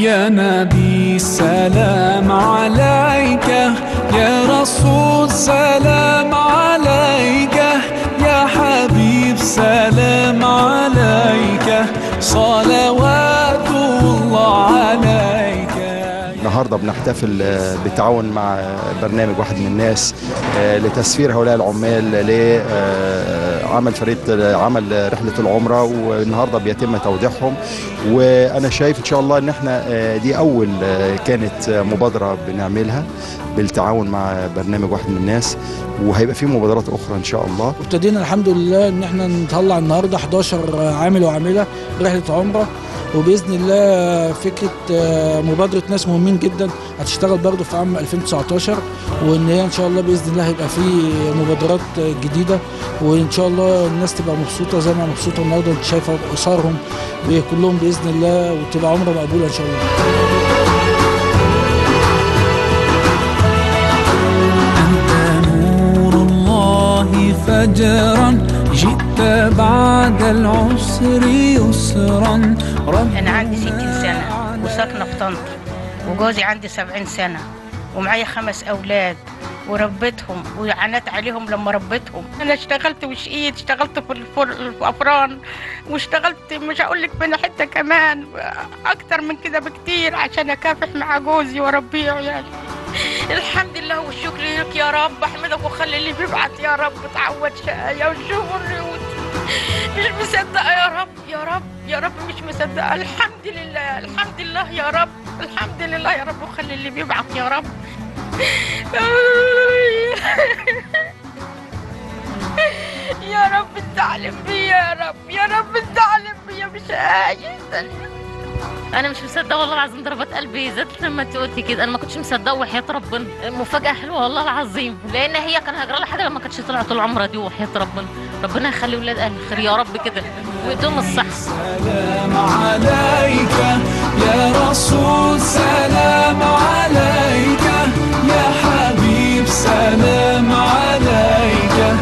يا نبي سلام عليك، يا رسول سلام عليك، يا حبيب سلام عليك، صلوات الله عليك. النهارده بنحتفل بالتعاون مع برنامج واحد من الناس لتسفير هؤلاء العمال لعمل عمل رحله العمره، والنهارده بيتم توديعهم. وانا شايف ان شاء الله ان احنا دي اول كانت مبادره بنعملها بالتعاون مع برنامج واحد من الناس، وهيبقى في مبادرات اخرى ان شاء الله. ابتدينا الحمد لله ان احنا نطلع النهارده 11 عامل وعامله برحله عمره، وباذن الله فكره مبادره ناس مهمين جدا هتشتغل برضه في عام 2019، وان هي ان شاء الله باذن الله هيبقى في مبادرات جديده، وان شاء الله الناس تبقى مبسوطه زي ما مبسوطه النهارده. انت شايفه اسرهم كلهم باذن الله، وتبقى عمره مقبوله ان شاء الله. أنت نور الله فجرا، جئت بعد العسر يسرا. أنا عندي 60 سنة وساكنة في طنطا، وجوزي عندي 70 سنة، ومعايا 5 أولاد وربيتهم وعانت عليهم لما ربيتهم. أنا اشتغلت وشقيت، اشتغلت في الأفران، واشتغلت مش هقول لك من حتة كمان أكتر من كده بكتير عشان أكافح مع جوزي وأربيه وعيالي. الحمد لله والشكر لك يا رب، أحمدك وخلي اللي بيبعت يا رب تعود شقايا وشغل. مش مصدقة يا رب يا رب يا رب، مش مصدقة. الحمد لله الحمد لله يا رب، الحمد لله يا رب، وخلي اللي بيبعت يا رب. يا رب تعلم بي يا رب، يا رب تعلم بي، مش عايز. انا مش مصدقه والله العظيم، ضربات قلبي زادت لما انت قلتي كده. انا ما كنتش مصدقه وحياه ربنا. مفاجاه حلوه والله العظيم، لان هي كان هيجرى لها حاجه لما كانتش طلعت العمره دي، وحياه ربنا. ربنا يخلي ولاد اهل الخير يا رب كده ويدوم الصحه. سلام عليك يا رسول، سلام عليك يا حبيب، سلام عليك،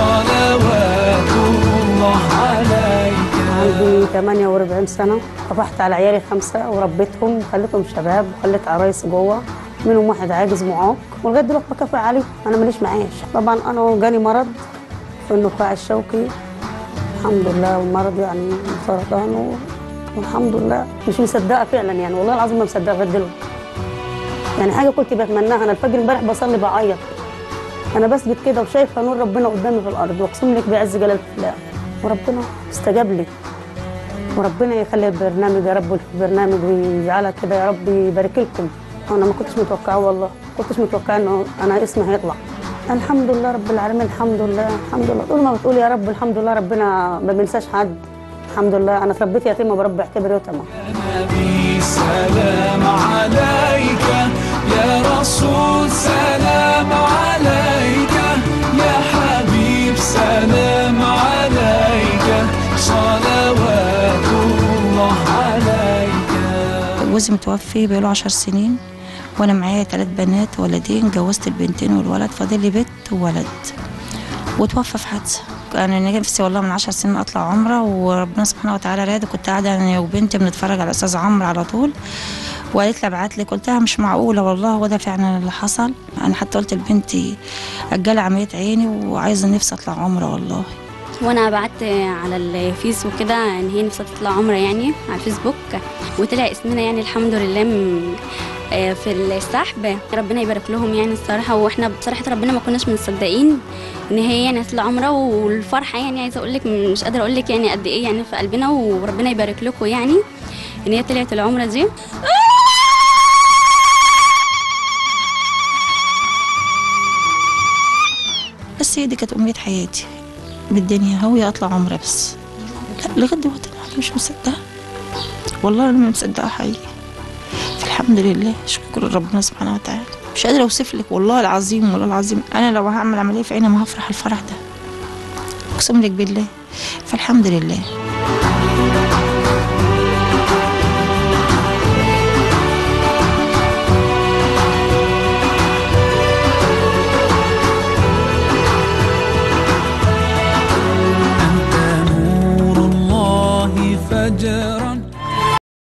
صلوات الله عليك. عندي 48 سنة، طفحت على عيالي 5 وربيتهم وخليتهم شباب، وخليت عرايس جوه، منهم واحد عاجز معاق، ولغايه دلوقتي بكافئ عليه. انا ماليش معاش. طبعا انا جاني مرض في النخاع الشوكي الحمد لله، والمرض يعني سرطان، والحمد لله مش مصدقه فعلا يعني، والله العظيم ما مصدقه لغايه دلوقتي. يعني حاجه كنت بتمناها. انا الفجر امبارح بصلي بعيط، انا بثبت كده وشايفه نور ربنا قدامي في الارض، واقسم لك بعز جلال الله، وربنا استجاب لي. وربنا يخلي البرنامج يا رب، البرنامج ويجعلها كده يا رب، يبارك لكم. انا ما كنتش متوقعه والله، ما كنتش متوقعه انه انا اسمي هيطلع. الحمد لله رب العالمين، الحمد لله الحمد لله. طول ما بتقول يا رب الحمد لله، ربنا ما بينساش حد. الحمد لله. انا اتربيت يتيمه بربي اعتبر يتيمه. يا نبي سلام عليك، يا رسول سلام عليك، يا حبيب سلام عليك، صلوات الله عليك. جوزي متوفي بقاله 10 سنين، وانا معايا 3 بنات ولدين، جوزت البنتين والولد، فاضل لي بنت وولد، وتوفى في حادثه. انا نفسي والله من 10 سنين اطلع عمره، وربنا سبحانه وتعالى راد. كنت قاعده انا وبنتي بنتفرج على استاذ عمرو على طول، وقالت لي ابعت لك، قلت لها مش معقوله والله، هو ده فعلا اللي حصل. انا حتى قلت لبنتي اجلي عمليه عيني، وعايزه نفسي اطلع عمره والله. وانا بعت على الفيس وكده ان هي نفسها تطلع عمره يعني على الفيسبوك، وطلع اسمنا يعني الحمد لله في السحب. ربنا يبارك لهم يعني الصراحه. واحنا بصراحه ربنا ما كناش مصدقين ان هي يعني هتطلع عمره، والفرحه يعني عايزه اقول لك مش قادره اقول لك يعني قد ايه يعني في قلبنا. وربنا يبارك لكم يعني ان هي طلعت العمره دي. بس هي دي كانت امنيه حياتي بالدنيا، هوية اطلع عمره بس. لا لغايه دلوقتي انا مش مصدقه والله، انا مش مصدقه حقيقي. الحمد لله، شكر ربنا سبحانه وتعالى. مش قادره اوصف لك والله العظيم، والله العظيم انا لو هعمل عمليه في عيني ما هفرح الفرح ده، اقسم لك بالله. فالحمد لله.